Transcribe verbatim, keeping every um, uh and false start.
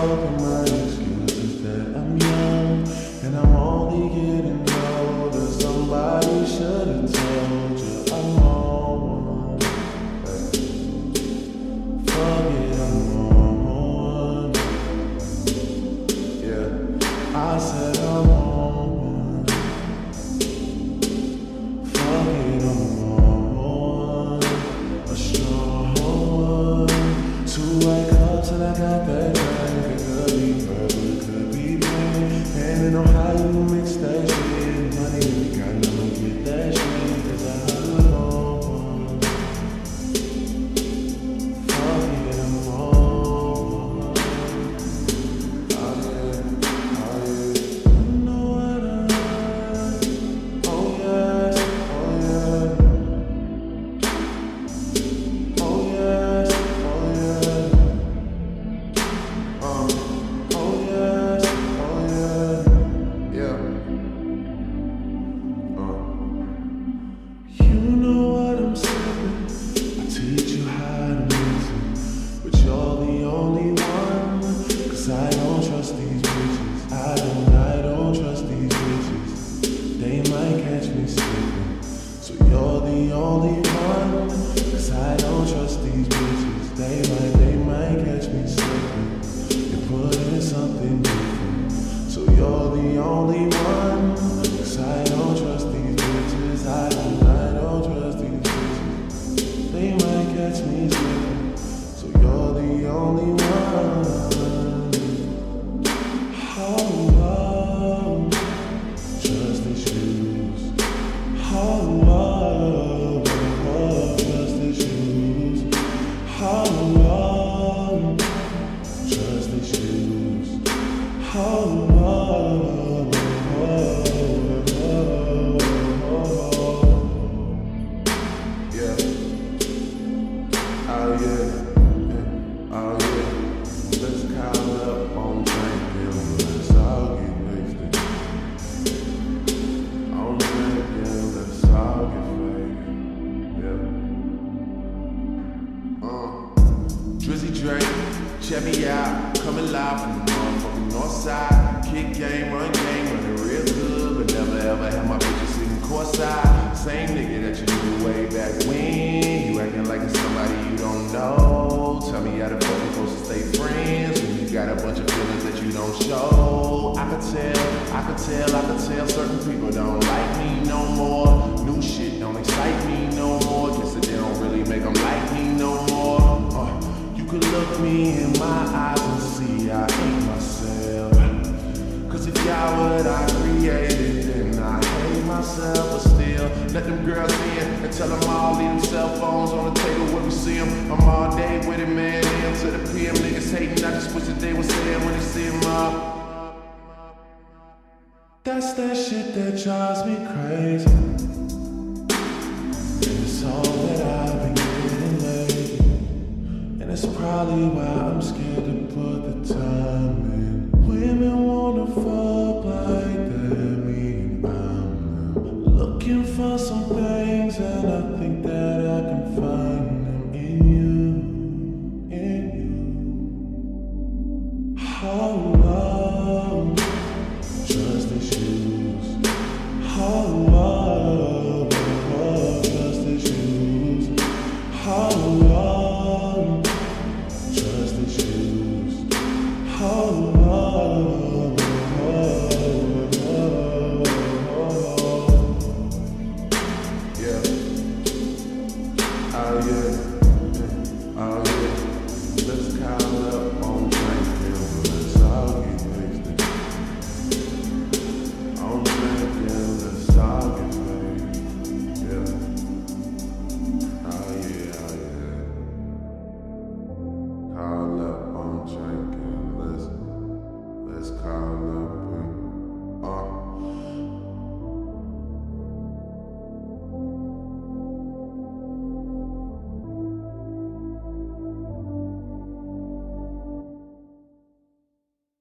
talking, my excuse is that I'm young and I'm only getting older. Somebody should have told you I'm on one. Fuck it, I'm on one. Yeah, I said I'm on one. Fuck it, I'm on one. A strong one. To wake up till I got that drink. It could be purple, it could be pink. Depending on how you mix that shit. Money, if you got nothing, get that shit. Cause I'm on one. Fuck it, I'm on one. Oh yeah, oh yeah. You know what I like. Oh yes, oh yeah. Oh yes, oh yeah. Uh, oh yes, oh yeah. Yeah. Uh. You know what I'm saying. I teach you how to mix it, but you're the only one. Cause I don't trust these bitches. I don't, I don't trust these bitches. They might catch me slipping. So you're the only one. Cause I don't trust these bitches. They might, they might catch me slipping. You're putting something different. So you're the only one. Cause I don't trust these bitches. I don't, I don't trust these bitches. They might catch me slipping. So you're the only one. Oh, oh, trust issues. Oh, oh, oh, trust issues. Oh, oh, trust issues. Oh, oh, oh, oh, oh. Yeah. Oh, yeah. Oh, yeah. Let's count up on drinking. Let's all get wasted. On drinking, let's all get faded. Yeah. Uh. Drizzy Drake, check me out. Coming live from the motherfucking north side. Kick game, run game, running real good. But never ever had my bitches sitting courtside. Same nigga that you knew way back when. You acting like it's somebody you don't know. Tell me how the fuck you supposed to stay friends when you got a bunch of feelings that you don't show. I could tell, I could tell, I could tell certain people don't like me no more. New shit don't excite me no more. Guess that they don't really make them like me no more. Uh, you could look me in my eyes and see I ain't myself. Cause if y'all what I created, then I hate myself. But still, let them girls in and tell them all leave them cell phones on the table when we see them. I'm all day with it, man. A M to the P M, niggas hating. I just wish that they was saying when they see them up. That's that shit that drives me crazy. And it's all that I've been getting lately. And it's probably why I'm scared to put the time in. Women wanna fuck like that, me and I'm looking for some things, and I think that I can find them in you, in you. Oh, oh, trust issues. Oh, oh, oh, trust issues. Oh, oh, trust issues. Oh, oh, oh, oh, oh. Yeah. Oh, yeah. Oh, yeah. Let's count up on drinking. Let's all get wasted. On drinking, let's all get faded. Yeah. Oh, yeah, oh, yeah. Call up on drinking. Let's, let's call